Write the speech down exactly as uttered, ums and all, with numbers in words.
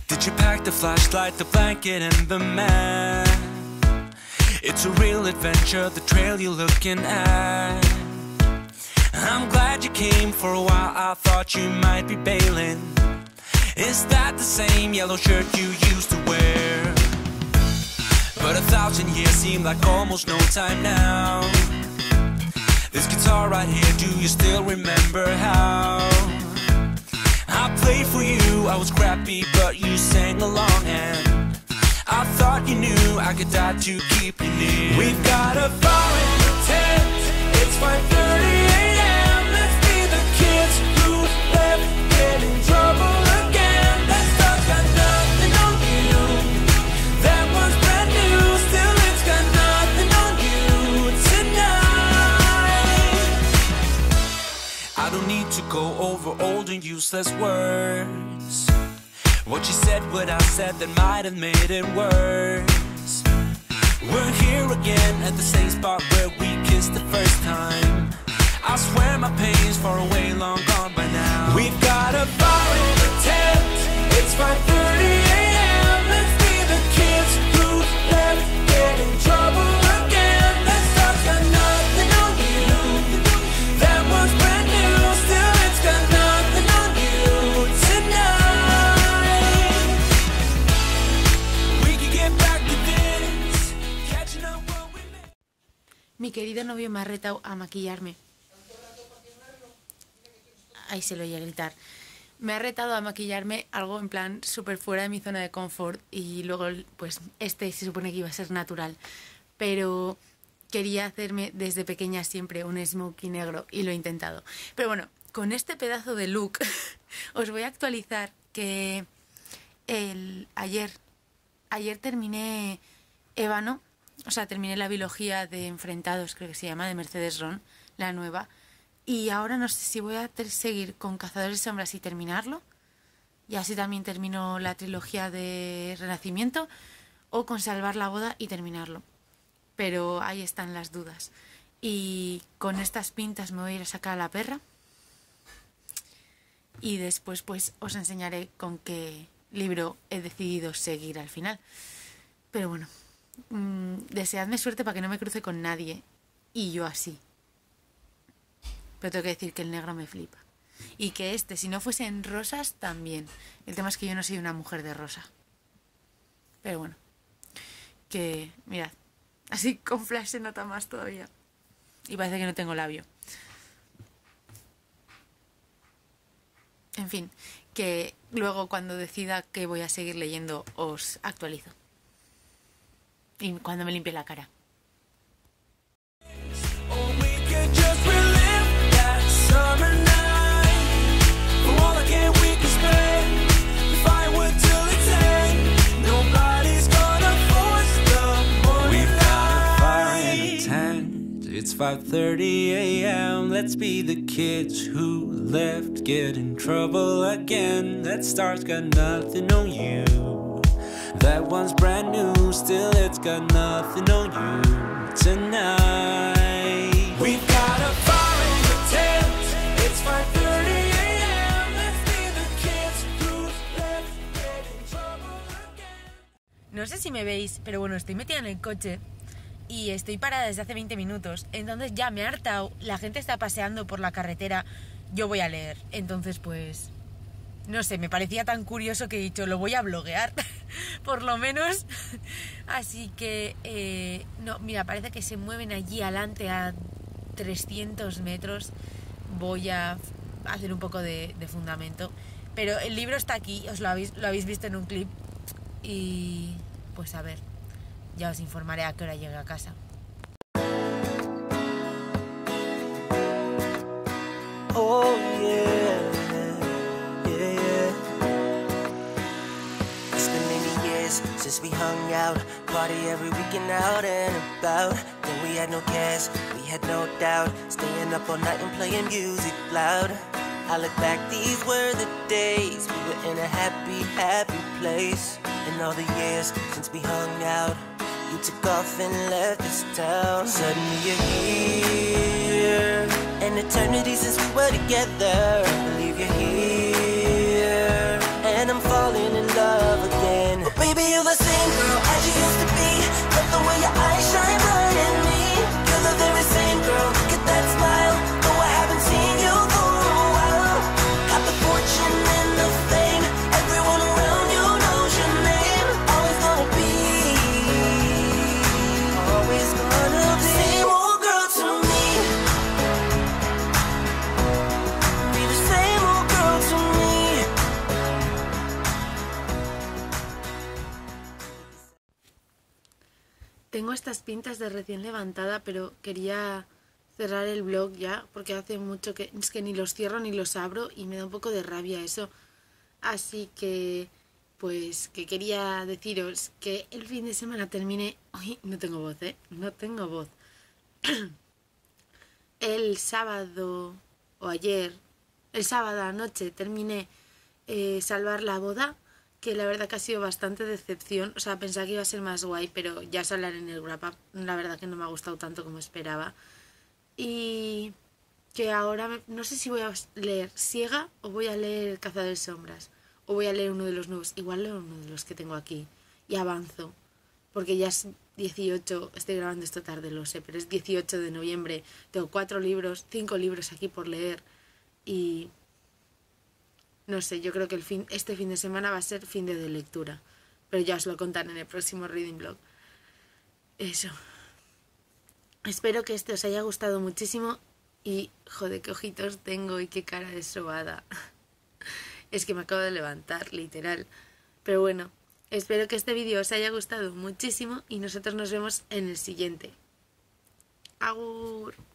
Did you pack the flashlight, the blanket, and the map? It's a real adventure, the trail you're looking at. I'm glad you came. For a while I thought you might be bailing. Is that the same yellow shirt you used to wear? But a thousand years seem like almost no time now. This guitar right here, do you still remember how I played for you? I was crappy, but you sang along, and I thought you knew I could die to keep you near. We've got a fire in the tent. It's five thirty a m Let's be the kids who left, get in trouble again. That stuff got nothing on you. That one's brand new, still it's got nothing on you tonight. I don't need to go over old and useless words. What you said, what I said, that might have made it worse. We're here again at the same spot where we kissed the first time. I swear my pain's far away, long gone by now. We've got a fire in the tent. It's five thirty a m Let's be the kids who left, get in trouble again. That stuff's got nothing on you. That one's brand new, still it's got nothing on you tonight. We can get back to this, catching up what we missed. Mi querido novio me ha retado a maquillarme. Ahí se lo oye gritar. Me ha retado a maquillarme algo en plan súper fuera de mi zona de confort, y luego pues este se supone que iba a ser natural, pero quería hacerme desde pequeña siempre un smokey negro y lo he intentado. Pero bueno, con este pedazo de look os voy a actualizar que el, ayer, ayer terminé Ébano, o sea, terminé la biología de Enfrentados, creo que se llama, de Mercedes Ron, la nueva. Y ahora no sé si voy a seguir con Cazadores de Sombras y terminarlo, y así también termino la trilogía de Renacimiento, o con Salvar la Boda y terminarlo. Pero ahí están las dudas. Y con estas pintas me voy a ir a sacar a la perra. Y después pues os enseñaré con qué libro he decidido seguir al final. Pero bueno, mmm, deseadme suerte para que no me cruce con nadie. Y yo así. Pero tengo que decir que el negro me flipa. Y que este, si no fuese en rosas, también. El tema es que yo no soy una mujer de rosa. Pero bueno. Que, mirad. Así con flash se nota más todavía. Y parece que no tengo labio. En fin. Que luego cuando decida que voy a seguir leyendo os actualizo. Y cuando me limpie la cara. Summer night, for all the care we can spend, the firewood till it's end. Nobody's gonna force the morning. We've got a fire in the tent. It's five thirty a m Let's be the kids who left, get in trouble again. That star's got nothing on you. That one's brand new, still it's got nothing on you tonight. We've got a fire in the tent. It's five thirty a m Let's be the kids who left, get in trouble again. No sé si me veis, pero bueno, estoy metida en el coche y estoy parada desde hace veinte minutos. Entonces ya me he hartado, la gente está paseando por la carretera, yo voy a leer. Entonces pues, no sé, me parecía tan curioso que he dicho, lo voy a bloguear, por lo menos. Así que, eh, no, mira, parece que se mueven allí adelante a trescientos metros. Voy a hacer un poco de, de fundamento. Pero el libro está aquí, os lo habéis, lo habéis visto en un clip. Y pues a ver, ya os informaré a qué hora llegue a casa. Oh yeah, yeah, yeah. It's been many years since we hung out, party every weekend out and about. Then we had no cares, we had no doubt, staying up all night and playing music loud. I look back, these were the days, we were in a happy, happy place. And all the years since we hung out, you took off and left this town. Suddenly you're here, an eternity since we were together. I believe you're here, and I'm falling in love estas pintas de recién levantada, pero quería cerrar el blog ya, porque hace mucho que es que ni los cierro ni los abro y me da un poco de rabia eso. Así que, pues, que quería deciros que el fin de semana terminé... Uy, no tengo voz, ¿eh? No tengo voz. El sábado, o ayer, el sábado anoche terminé eh, Salvar la boda, que la verdad que ha sido bastante decepción. O sea, pensaba que iba a ser más guay, pero ya os hablaré en el wrap-up. La verdad que no me ha gustado tanto como esperaba. Y que ahora me, no sé si voy a leer Siega o voy a leer El cazador de sombras. O voy a leer uno de los nuevos. Igual leo uno de los que tengo aquí. Y avanzo. Porque ya es dieciocho, estoy grabando esto tarde, lo sé, pero es dieciocho de noviembre. Tengo cuatro libros, cinco libros aquí por leer. Y no sé, yo creo que el fin, este fin de semana va a ser fin de, de lectura. Pero ya os lo contaré en el próximo Reading Blog. Eso. Espero que este os haya gustado muchísimo. Y, joder, qué ojitos tengo y qué cara de sobada. Es que me acabo de levantar, literal. Pero bueno, espero que este vídeo os haya gustado muchísimo y nosotros nos vemos en el siguiente. Agur.